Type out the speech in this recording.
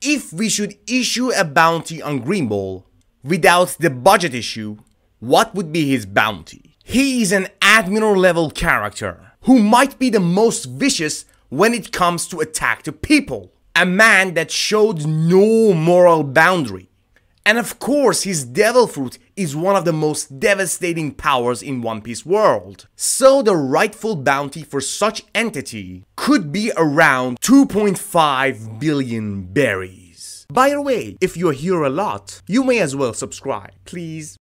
if we should issue a bounty on Green Ball without the budget issue, what would be his bounty? He is an Admiral level character who might be the most vicious when it comes to attack the people. A man that showed no moral boundary. And of course his Devil Fruit is one of the most devastating powers in One Piece world. So the rightful bounty for such entity could be around 2.5 billion berries. By the way, if you're here a lot, you may as well subscribe, please.